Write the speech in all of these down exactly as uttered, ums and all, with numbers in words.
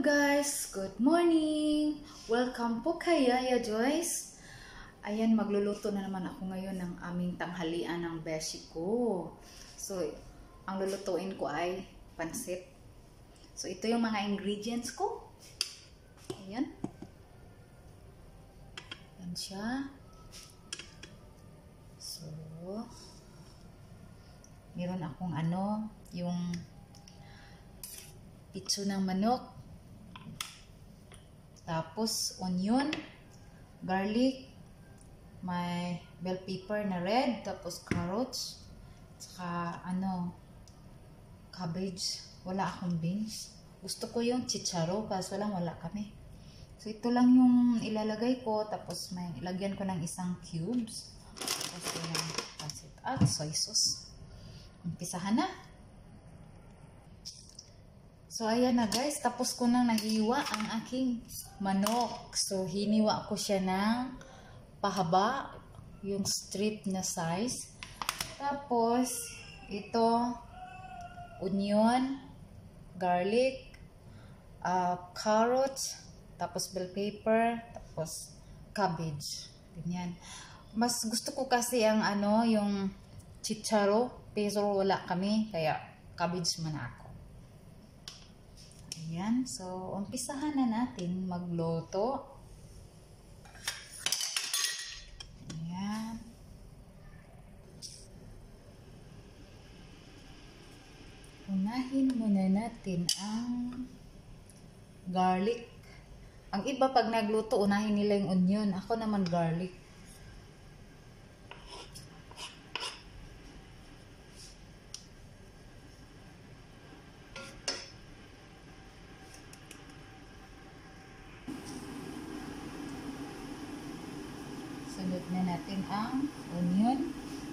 guys! Good morning! Welcome po kay Yaya Joyce. Ayan, magluluto na naman ako ngayon ng aming tanghalian ng beshi ko. So, ang lulutuin ko ay pansit. So, ito yung mga ingredients ko. Ayan. Ayan siya. So, meron akong ano, yung pitso ng manok, tapos onion, garlic, may bell pepper na red, tapos carrots, saka ano, cabbage. Wala akong beans. Gusto ko yung chicharo, kaso lang wala kami. So ito lang yung ilalagay ko, tapos may ilagyan ko ng isang cubes, tapos yung pancit at soy sauce. Umpisahan na. So, ayan na guys. Tapos ko nang nahiwa ang aking manok. So, hiniwa ko siya ng pahaba. Yung strip na size. Tapos, ito, onion, garlic, uh, carrots, tapos bell pepper, tapos cabbage. Ganyan. Mas gusto ko kasi ang ano, yung chicharo. Pero wala kami. Kaya, cabbage man ako. Ayan. So, umpisahan na natin magluto. Ayan. Unahin muna natin ang garlic. Ang iba pag nagluto, unahin nila yung onion. Ako naman garlic. Sunod na natin ang onion.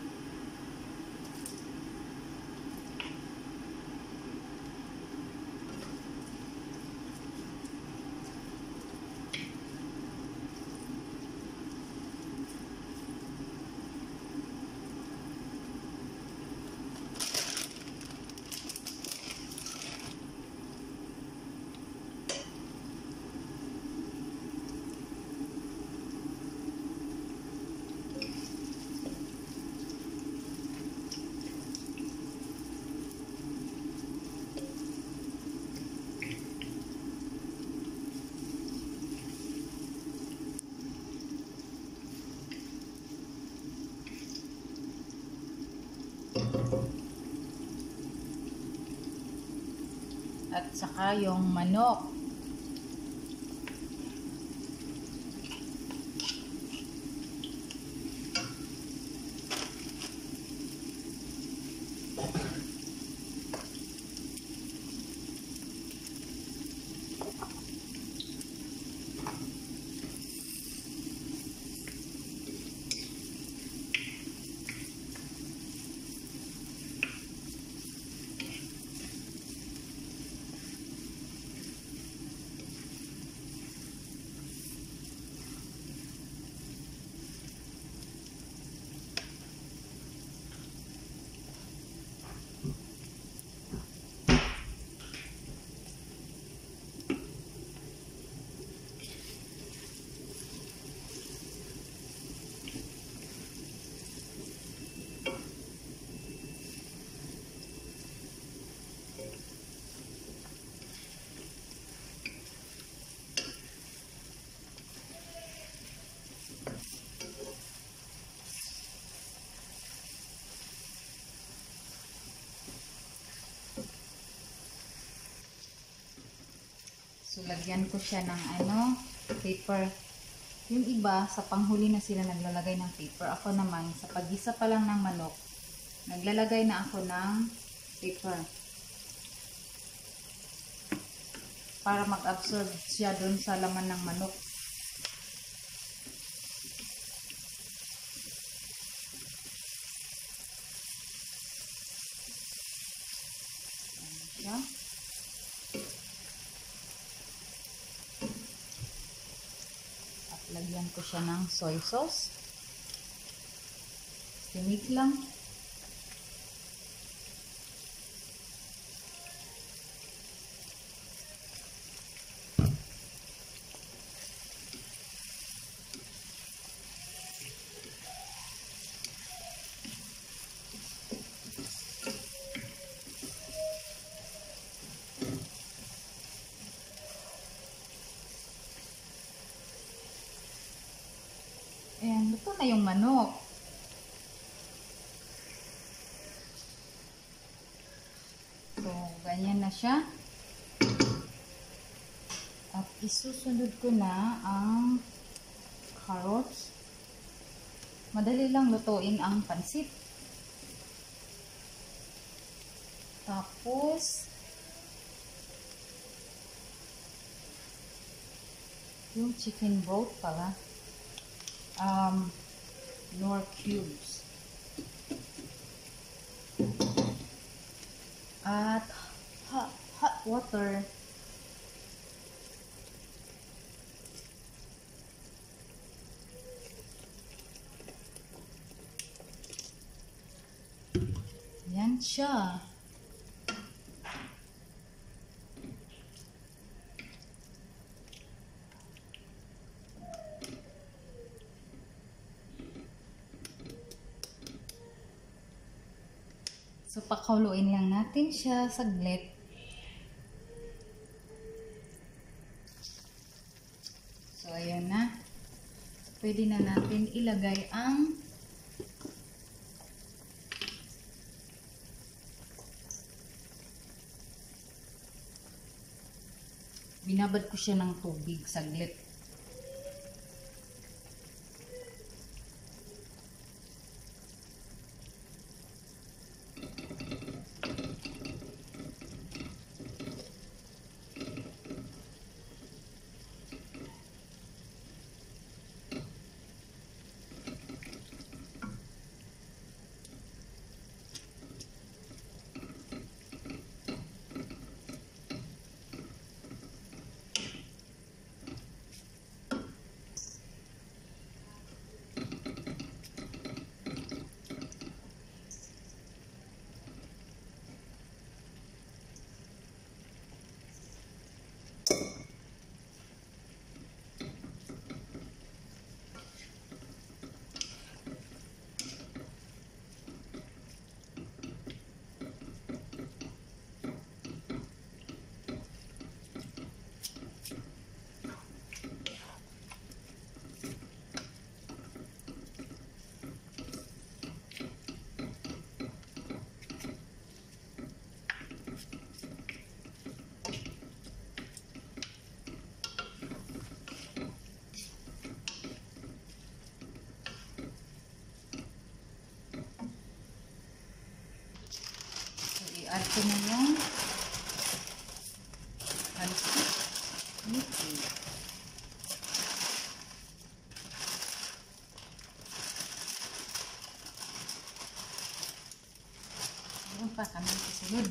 At saka yung manok. So, lagyan ko siya ng ano, paper. Yung iba, sa panghuli na sila naglalagay ng paper. Ako naman, sa pag-isa pa lang ng manok, naglalagay na ako ng paper. Para mag-absorb siya dun sa laman ng manok. Ayan siya. Lagyan ko siya ng soy sauce. Tinig lang. na yung manok. So, ganyan na siya. At isusunod ko na ang carrots. Madali lang lutuin ang pansit. Tapos, yung chicken broth pala. Um, nor cubes. At hot, hot water. Yan siya. So, pakuluin lang natin siya saglit. So, ayan na. Pwede na natin ilagay ang binabad ko siya ng tubig saglit. I-add ko na yung pancit liquid. Meron pa kami kasunod.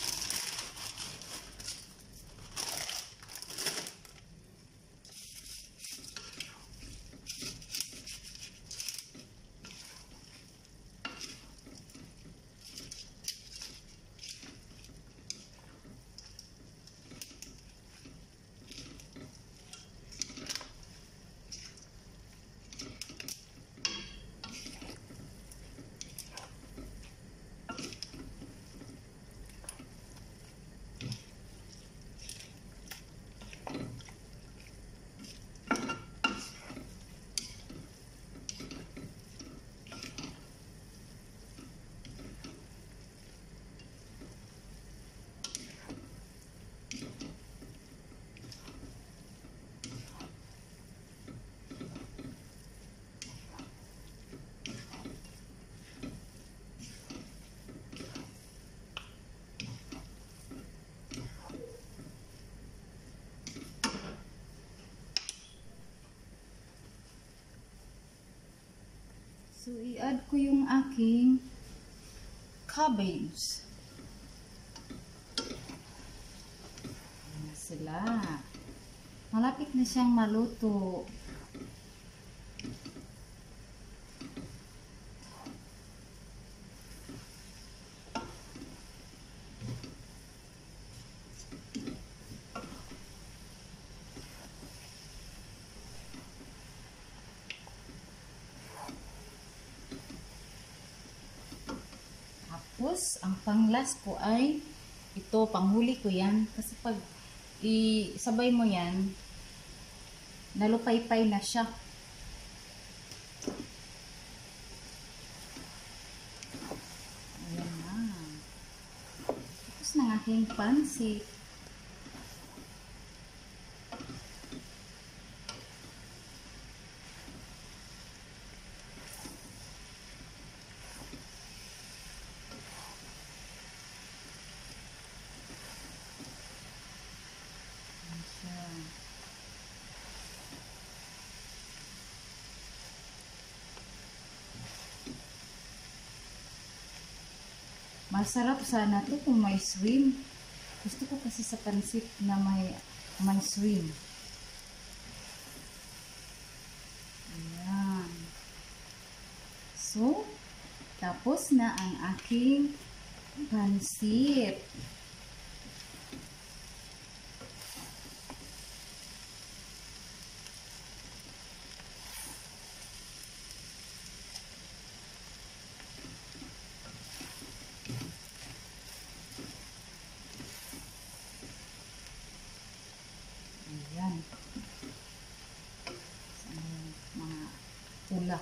So, i-add ko yung aking cabbage. Ayan na sila. Malapit na siyang maluto. Tapos, ang pang-last ko ay ito, panghuli ko yan. Kasi pag isabay mo yan, nalupay-pay na siya. aking pansit. Masarap sana to kung may shrimp. Gusto ko kasi sa pansit na may, may shrimp. Ayan. So, tapos na ang aking pansit. Ayan. So, mga tula.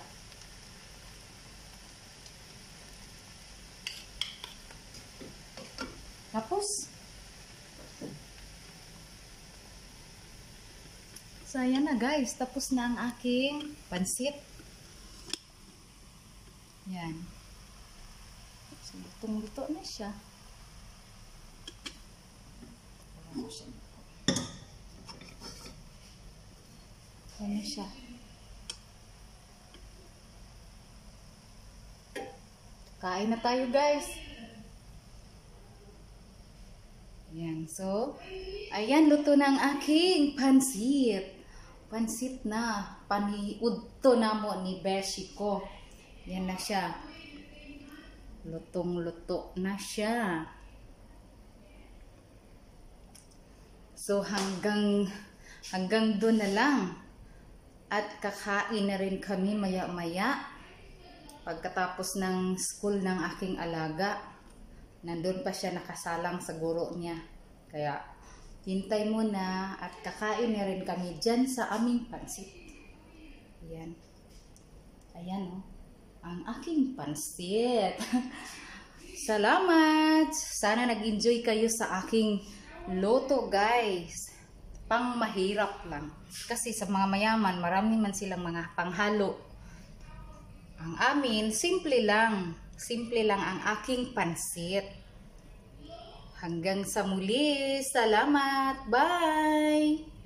Tapos, so ayan na guys, tapos na ang aking pansit. Yan. So, lutong-luto na siya. Ano siya? Kain na tayo guys. Ayan, so, ayan, luto na ang aking pansit. Pansit na, paniudto na mo ni Beshi ko. Yan na siya. Lutong-luto na siya. So, hanggang, hanggang doon na lang. At kakain na rin kami maya-maya. Pagkatapos ng school ng aking alaga. Nandun pa siya nakasalang sa guro niya. Kaya, hintay muna at kakain na rin kami dyan sa aming pansit. Ayan. Ayan o. Oh. Ang aking pansit. Salamat! Sana nag-enjoy kayo sa aking loto guys. Pang mahirap lang. Kasi sa mga mayaman, marami man silang mga panghalo. Ang amin, simple lang. Simple lang ang aking pansit. Hanggang sa muli. Salamat. Bye!